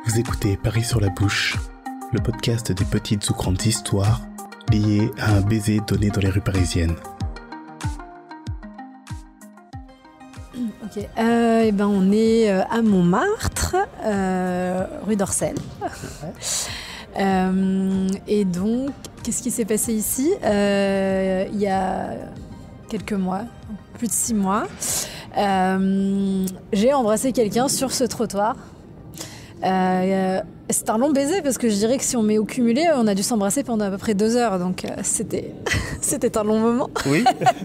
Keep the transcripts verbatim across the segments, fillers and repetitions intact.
Vous écoutez Paris sur la bouche, le podcast des petites ou grandes histoires liées à un baiser donné dans les rues parisiennes. Ok, euh, et ben on est à Montmartre, euh, rue d'Orsay. euh, et donc, qu'est-ce qui s'est passé ici euh, il y a quelques mois, plus de six mois. Euh, j'ai embrassé quelqu'un sur ce trottoir. Euh, c'était un long baiser parce que je dirais que si on met au cumulé, on a dû s'embrasser pendant à peu près deux heures, donc euh, c'était c'était un long moment. Oui.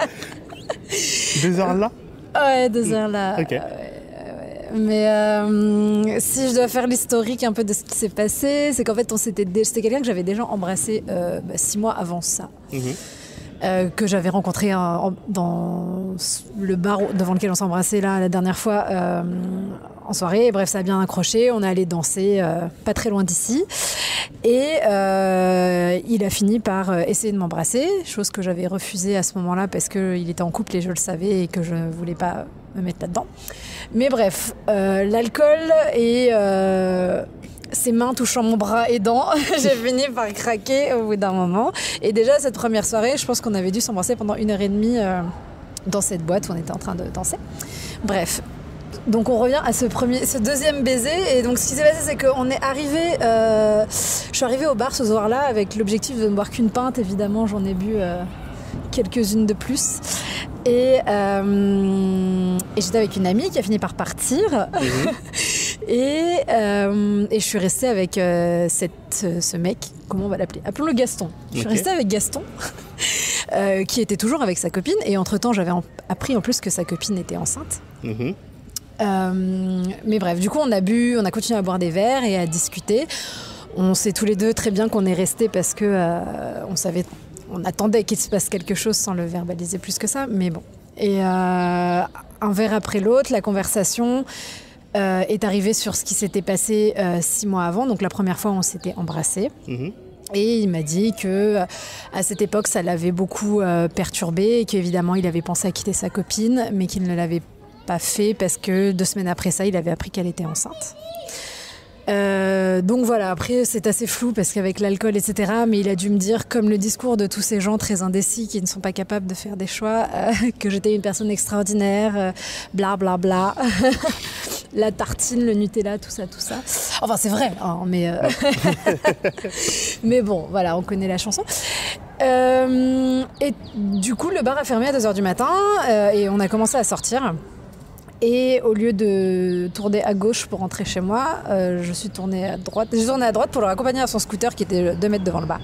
Deux heures là. Ouais, deux heures là. Ok. Ouais, ouais. Mais euh, si je dois faire l'historique un peu de ce qui s'est passé, c'est qu'en fait, on s'était dé... c'était quelqu'un que j'avais déjà embrassé euh, bah, six mois avant ça. Mmh. Euh, que j'avais rencontré en, dans le bar devant lequel on s'embrassait là la dernière fois euh, en soirée. Et bref, ça a bien accroché. On est allé danser euh, pas très loin d'ici. Et euh, il a fini par essayer de m'embrasser, chose que j'avais refusée à ce moment-là parce qu'il était en couple et je le savais et que je ne voulais pas me mettre là-dedans. Mais bref, euh, l'alcool et... Euh, ses mains touchant mon bras aidant, j'ai fini par craquer au bout d'un moment. Et déjà, cette première soirée, je pense qu'on avait dû s'embrasser pendant une heure et demie euh, dans cette boîte où on était en train de danser. Bref, donc on revient à ce, premier, ce deuxième baiser. Et donc ce qui s'est passé, c'est qu'on est arrivé... Euh, je suis arrivée au bar ce soir-là avec l'objectif de ne boire qu'une pinte. Évidemment, j'en ai bu euh, quelques-unes de plus. Et, euh, et j'étais avec une amie qui a fini par partir. Mmh. Et, euh, et je suis restée avec euh, cette, ce mec, comment on va l'appeler ? Appelons-le Gaston. Je suis okay. restée avec Gaston, euh, qui était toujours avec sa copine. Et entre-temps, j'avais en, appris en plus que sa copine était enceinte. Mmh. Euh, mais bref, du coup, on a bu, on a continué à boire des verres et à discuter. On sait tous les deux très bien qu'on est restés parce que euh, on savait, on attendait qu'il se passe quelque chose sans le verbaliser plus que ça. Mais bon. Et euh, un verre après l'autre, la conversation... Euh, est arrivé sur ce qui s'était passé euh, six mois avant. Donc la première fois, on s'était embrassés. Mmh. Et il m'a dit que à cette époque, ça l'avait beaucoup euh, perturbé et qu'évidemment, il avait pensé à quitter sa copine, mais qu'il ne l'avait pas fait parce que deux semaines après ça, il avait appris qu'elle était enceinte. Euh, donc voilà, après c'est assez flou parce qu'avec l'alcool, et cetera, mais il a dû me dire, comme le discours de tous ces gens très indécis qui ne sont pas capables de faire des choix, euh, que j'étais une personne extraordinaire, euh, bla bla bla, la tartine, le Nutella, tout ça, tout ça. Enfin c'est vrai, hein, mais, euh... mais bon, voilà, on connaît la chanson. Euh, et du coup, le bar a fermé à deux heures du matin euh, et on a commencé à sortir. Et au lieu de tourner à gauche pour rentrer chez moi, euh, je suis tournée à droite. J'ai tourné à droite pour le raccompagner à son scooter qui était deux mètres devant le bar.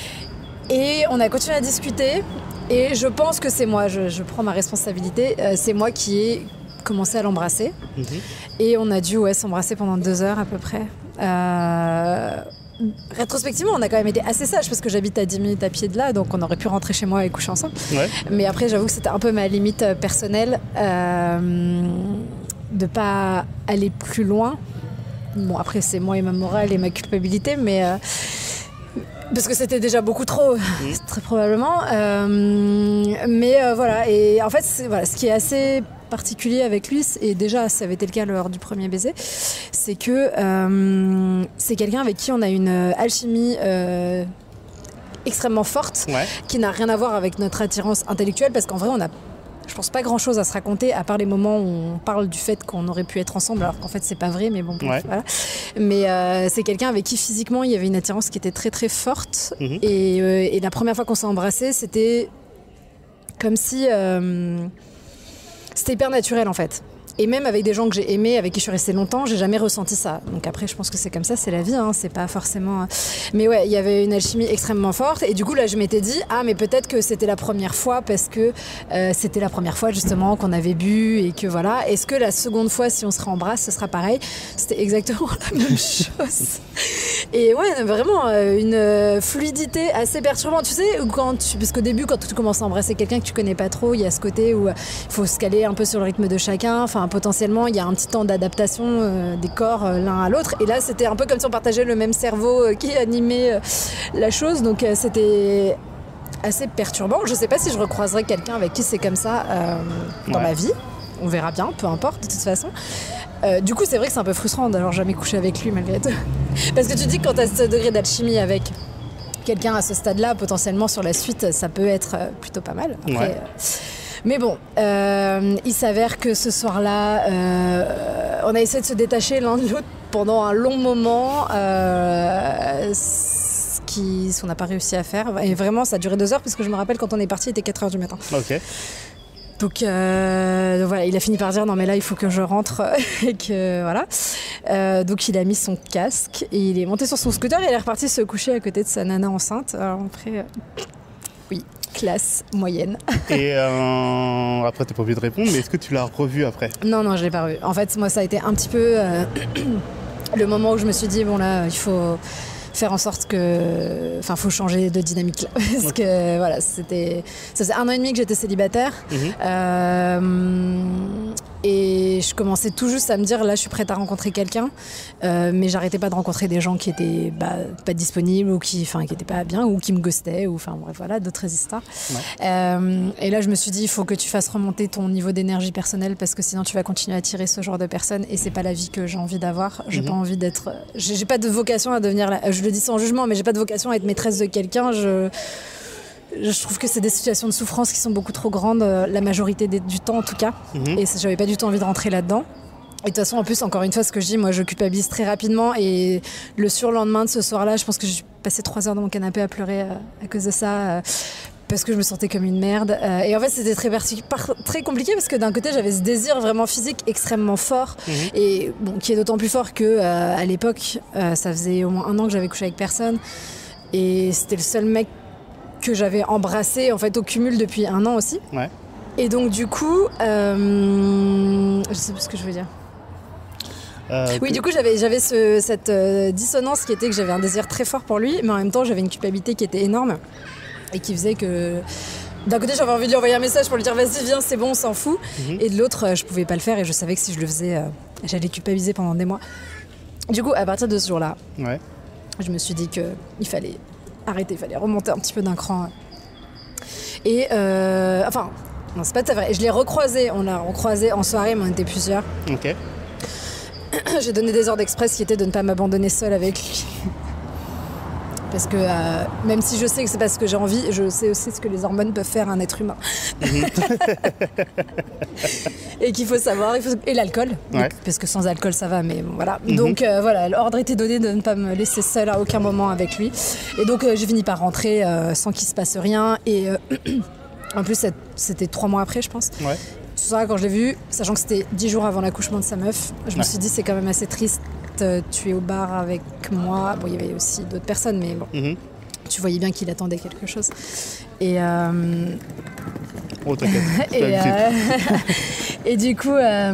Et on a continué à discuter. Et je pense que c'est moi, je, je prends ma responsabilité. Euh, c'est moi qui ai commencé à l'embrasser. Mmh. Et on a dû ouais, s'embrasser pendant deux heures à peu près. Euh... Rétrospectivement, on a quand même été assez sages parce que j'habite à dix minutes à pied de là, donc on aurait pu rentrer chez moi et coucher ensemble. Ouais. Mais après, j'avoue que c'était un peu ma limite personnelle euh, de pas aller plus loin. Bon, après, c'est moi et ma morale et ma culpabilité, mais euh, parce que c'était déjà beaucoup trop, mmh. très probablement. Euh, mais euh, voilà, et en fait, c'est, voilà, ce qui est assez particulier avec lui, et déjà ça avait été le cas lors du premier baiser, c'est que euh, c'est quelqu'un avec qui on a une alchimie euh, extrêmement forte, ouais. qui n'a rien à voir avec notre attirance intellectuelle, parce qu'en vrai on a, je pense, pas grand chose à se raconter à part les moments où on parle du fait qu'on aurait pu être ensemble, alors qu'en fait c'est pas vrai, mais bon, ouais. voilà. Mais euh, c'est quelqu'un avec qui physiquement il y avait une attirance qui était très très forte, mmh. et, euh, et la première fois qu'on s'est embrassés, c'était comme si euh, c'était hyper naturel en fait. Et même avec des gens que j'ai aimés, avec qui je suis restée longtemps, j'ai jamais ressenti ça. Donc après, je pense que c'est comme ça, c'est la vie, hein, c'est pas forcément... Mais ouais, il y avait une alchimie extrêmement forte. Et du coup, là, je m'étais dit, ah, mais peut-être que c'était la première fois parce que euh, c'était la première fois, justement, qu'on avait bu et que voilà. Est-ce que la seconde fois, si on se réembrasse, ce sera pareil ? C'était exactement la même chose. Et ouais, vraiment, une fluidité assez perturbante. Tu sais, quand tu... parce qu'au début, quand tu commences à embrasser quelqu'un que tu connais pas trop, il y a ce côté où il faut se caler un peu sur le rythme de chacun. Enfin, potentiellement, il y a un petit temps d'adaptation euh, des corps euh, l'un à l'autre. Et là, c'était un peu comme si on partageait le même cerveau euh, qui animait euh, la chose. Donc, euh, c'était assez perturbant. Je ne sais pas si je recroiserai quelqu'un avec qui c'est comme ça euh, dans ouais. ma vie. On verra bien, peu importe, de toute façon. Euh, du coup, c'est vrai que c'est un peu frustrant d'avoir jamais couché avec lui malgré tout. Parce que tu dis que quand tu as ce degré d'alchimie avec quelqu'un à ce stade-là, potentiellement sur la suite, ça peut être plutôt pas mal. Après, ouais. euh... Mais bon, euh, il s'avère que ce soir-là, euh, on a essayé de se détacher l'un de l'autre pendant un long moment, euh, ce qui, ce qu'on n'a pas réussi à faire. Et vraiment, ça a duré deux heures, parce que je me rappelle quand on est parti, il était quatre heures du matin. Ok. Donc, euh, donc voilà, il a fini par dire non mais là il faut que je rentre et que voilà. Euh, donc il a mis son casque et il est monté sur son scooter et il est reparti se coucher à côté de sa nana enceinte. Alors après, euh, oui, classe moyenne. Et euh, après t'es pas obligé de répondre, mais est-ce que tu l'as revu après? Non non, je l'ai pas revu. En fait moi ça a été un petit peu euh, le moment où je me suis dit bon là il faut faire en sorte que, enfin, faut changer de dynamique là, parce okay. que voilà, c'était, ça faisait un an et demi que j'étais célibataire, mmh. euh, et je commençais tout juste à me dire là, je suis prête à rencontrer quelqu'un, euh, mais j'arrêtais pas de rencontrer des gens qui étaient bah, pas disponibles ou qui, enfin, qui étaient pas bien ou qui me ghostaient ou, enfin, bref, voilà, d'autres histoires. Ouais. Euh, et là, je me suis dit, il faut que tu fasses remonter ton niveau d'énergie personnelle parce que sinon, tu vas continuer à attirer ce genre de personnes et c'est pas la vie que j'ai envie d'avoir. J'ai mmh. pas envie d'être, j'ai, j'ai pas de vocation à devenir la, je le dis sans jugement, mais j'ai pas de vocation à être maîtresse de quelqu'un. Je, je trouve que c'est des situations de souffrance qui sont beaucoup trop grandes, la majorité des, du temps en tout cas. Mmh. Et j'avais pas du tout envie de rentrer là-dedans. Et de toute façon, en plus, encore une fois, ce que je dis, moi, je culpabilise très rapidement. Et le surlendemain de ce soir-là, je pense que j'ai passé trois heures dans mon canapé à pleurer euh, à cause de ça. Euh, parce que je me sentais comme une merde. Euh, et en fait, c'était très, très compliqué parce que d'un côté, j'avais ce désir vraiment physique extrêmement fort. Mmh. Et bon, qui est d'autant plus fort que euh, à l'époque, euh, ça faisait au moins un an que j'avais couché avec personne. Et c'était le seul mec que j'avais embrassé, en fait, au cumul depuis un an aussi. Ouais. Et donc, du coup, euh, je sais plus ce que je veux dire. Euh, oui, que... du coup, j'avais, j'avais ce, cette euh, dissonance qui était que j'avais un désir très fort pour lui, mais en même temps, j'avais une culpabilité qui était énorme. Et qui faisait que d'un côté j'avais envie de lui envoyer un message pour lui dire vas-y viens c'est bon on s'en fout mmh. et de l'autre je pouvais pas le faire et je savais que si je le faisais euh, j'allais culpabiliser pendant des mois. Du coup à partir de ce jour-là ouais. je me suis dit que il fallait arrêter, il fallait remonter un petit peu d'un cran et euh, enfin non c'est pas tout à fait vrai, je l'ai recroisé, on l'a recroisé en soirée mais on était plusieurs. Ok. J'ai donné des ordres express qui étaient de ne pas m'abandonner seule avec lui. Parce que euh, même si je sais que c'est pas ce que j'ai envie, je sais aussi ce que les hormones peuvent faire à un être humain. Mmh. Et qu'il faut savoir, il faut... et l'alcool, ouais. donc, parce que sans alcool ça va, mais bon, voilà. Mmh. Donc euh, voilà, l'ordre était donné de ne pas me laisser seule à aucun moment avec lui. Et donc euh, j'ai fini par rentrer euh, sans qu'il se passe rien. Et euh, en plus c'était trois mois après, je pense. Ouais. Tout ça, quand je l'ai vu, sachant que c'était dix jours avant l'accouchement de sa meuf, je ouais. me suis dit c'est quand même assez triste. Tu es au bar avec moi. Bon, il y avait aussi d'autres personnes, mais bon, mm-hmm. tu voyais bien qu'il attendait quelque chose. Et euh... oh, t'inquiète. et, euh... et du coup,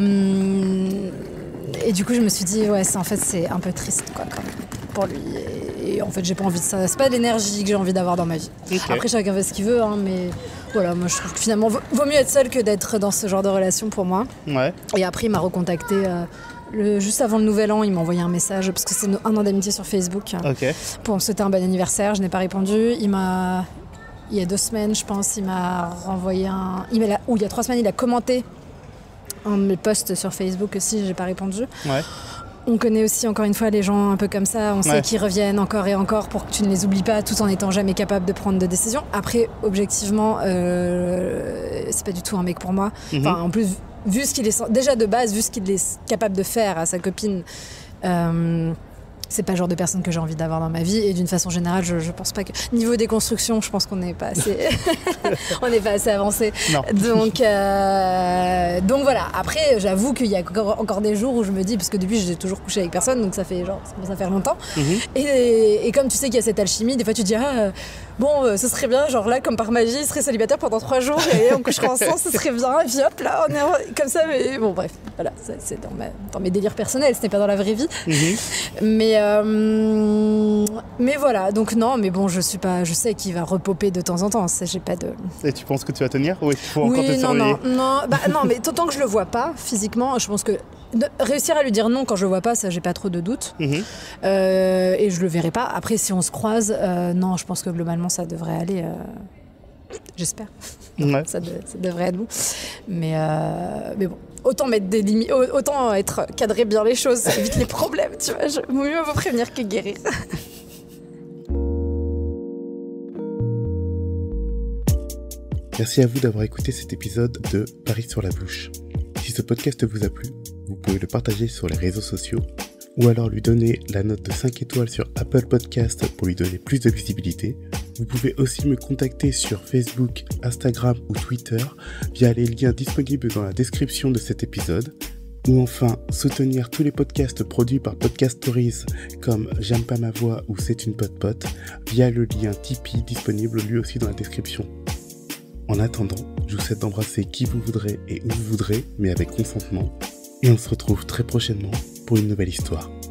euh... et du coup, je me suis dit, ouais, c'est en fait, c'est un peu triste, quoi, quand même, pour lui. Et, et en fait, j'ai pas envie de ça. C'est pas l'énergie que j'ai envie d'avoir dans ma vie. Okay. Après, chacun fait ce qu'il veut, hein, mais voilà, moi, je trouve que finalement, vaut, vaut mieux être seul que d'être dans ce genre de relation pour moi. Ouais. Et après, il m'a recontacté. Euh... Le, juste avant le nouvel an, il m'a envoyé un message parce que c'est un an d'amitié sur Facebook okay. pour me souhaiter un bon anniversaire. Je n'ai pas répondu. Il m'a, il y a deux semaines, je pense, il m'a renvoyé un. Il m'a, ou il y a trois semaines, il a commenté un de mes posts sur Facebook aussi. J'ai pas répondu. Ouais. On connaît aussi encore une fois les gens un peu comme ça. On sait ouais. qu'ils reviennent encore et encore pour que tu ne les oublies pas, tout en étant jamais capable de prendre de décisions. Après, objectivement, euh, c'est pas du tout un mec pour moi. Mm-hmm. Enfin, en plus. Vu ce qu'il est déjà de base, vu ce qu'il est capable de faire à sa copine, euh, c'est pas le genre de personne que j'ai envie d'avoir dans ma vie. Et d'une façon générale, je, je pense pas que niveau déconstruction, je pense qu'on n'est pas assez, on n'est pas assez avancé. Non. Donc, euh, donc voilà. Après, j'avoue qu'il y a encore, encore des jours où je me dis, parce que depuis j'ai toujours couché avec personne, donc ça fait genre, ça commence à faire longtemps. Mm-hmm. Et, et comme tu sais qu'il y a cette alchimie, des fois tu te dis ah. Bon, euh, ce serait bien, genre là, comme par magie, il serait célibataire pendant trois jours et on coucherait ensemble, ce serait bien. Et puis hop, là, on est comme ça. Mais bon, bref, voilà, c'est, c'est dans, ma, dans mes délires personnels, ce n'est pas dans la vraie vie. Mm-hmm. Mais, euh, mais voilà, donc non, mais bon, je suis pas, je sais qu'il va repoper de temps en temps. Ça, j'ai pas de. Et tu penses que tu vas tenir ou il faut encore oui, te non, surveiller? non, non, bah, non, mais tant que je le vois pas physiquement, je pense que. De réussir à lui dire non quand je le vois pas, ça j'ai pas trop de doutes. Mmh. Euh, et je le verrai pas. Après, si on se croise, euh, non, je pense que globalement ça devrait aller. Euh, j'espère. Ouais. Ça, de, ça devrait être bon. Mais, euh, mais bon, autant mettre des limites, autant être cadrer bien les choses, ça évite les problèmes, tu vois. Je, mieux vaut prévenir que guérir. Merci à vous d'avoir écouté cet épisode de Paris sur la bouche. Si ce podcast vous a plu, vous pouvez le partager sur les réseaux sociaux ou alors lui donner la note de cinq étoiles sur Apple Podcast pour lui donner plus de visibilité. Vous pouvez aussi me contacter sur Facebook, Instagram ou Twitter via les liens disponibles dans la description de cet épisode. Ou enfin, soutenir tous les podcasts produits par Podcast Stories comme J'aime pas ma voix ou C'est une pote pote via le lien Tipeee disponible lui aussi dans la description. En attendant, je vous souhaite d'embrasser qui vous voudrez et où vous voudrez, mais avec consentement. Et on se retrouve très prochainement pour une nouvelle histoire.